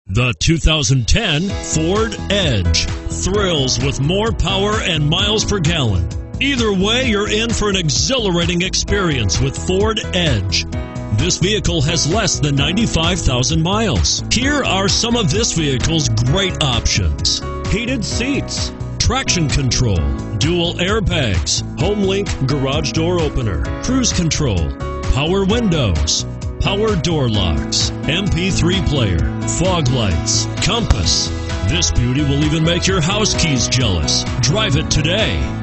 The 2010 Ford Edge thrills with more power and miles per gallon. Either way, you're in for an exhilarating experience with Ford Edge. This vehicle has less than 95,000 miles. Here are some of this vehicle's great options: heated seats, traction control, dual airbags, Homelink garage door opener, cruise control, power windows, power door locks, MP3 player, fog lights, compass. This beauty will even make your house keys jealous. Drive it today.